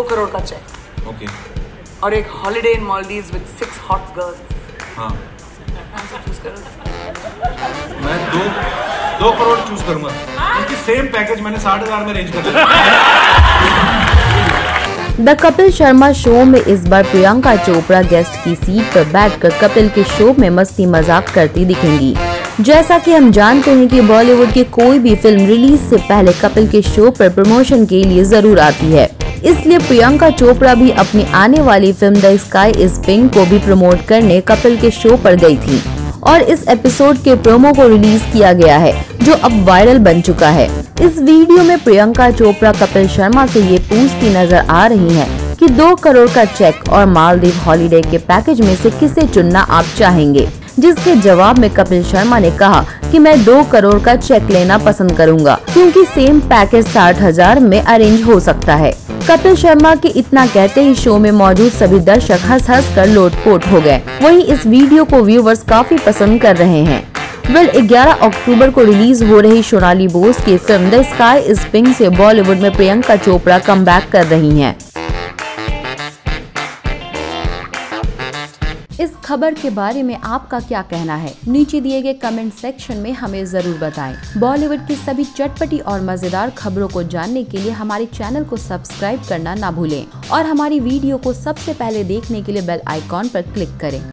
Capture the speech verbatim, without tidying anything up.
करोड़ का check okay और एक holiday in Maldives with six hot girls. हाँ चूज करो। मैं दो दो करोड़ चूज करूंगा क्योंकि सेम पैकेज मैंने साठ हजार में अरेंज कर दिया। द कपिल शर्मा शो में इस बार प्रियंका चोपड़ा गेस्ट की सीट पर बैठकर कपिल के शो में मस्ती मजाक करती दिखेंगी। जैसा कि हम जानते हैं कि बॉलीवुड की कोई भी फिल्म रिलीज से पहले कपिल के शो पर प्रमोशन के लिए जरूर आती है, इसलिए प्रियंका चोपड़ा भी अपनी आने वाली film the sky is pink को भी प्रमोट करने कपिल के शो पर गई थी और इस एपिसोड के प्रोमो को रिलीज किया गया है जो अब वायरल बन चुका है। इस वीडियो में प्रियंका चोपड़ा कपिल शर्मा से ये पूछती नजर आ रही हैं कि दो करोड़ का चेक और मालदीव हॉलिडे के पैकेज में से किसे चुनना आप चाहेंगे, जिसके जवाब में कपिल शर्मा ने कहा कि मैं दो करोड़ का चेक लेना पसंद करूंगा क्योंकि सेम पैकेज साठ हजार में अरेंज हो सकता है। कपिल शर्मा के इतना कहते ही शो में मौजूद सभी दर्शक हंस हंस कर लोटपोट हो गए। वहीं इस वीडियो को व्यूवर्स काफी पसंद कर रहे हैं। वेल ग्यारह अक्टूबर को रिलीज हो रही सोनाली बोस की film the sky is pink से बॉलीवुड में प्रियंका चोपड़ा कमबैक कर रही हैं। इस खबर के बारे में आपका क्या कहना है, नीचे दिए गए कमेंट सेक्शन में हमें जरूर बताएं। बॉलीवुड की सभी चटपटी और मजेदार खबरों को जानने के लिए हमारे चैनल को सब्सक्राइब करना ना भूलें और हमारी वीडियो को सबसे पहले देखने के लिए बेल आइकॉन पर क्लिक करें।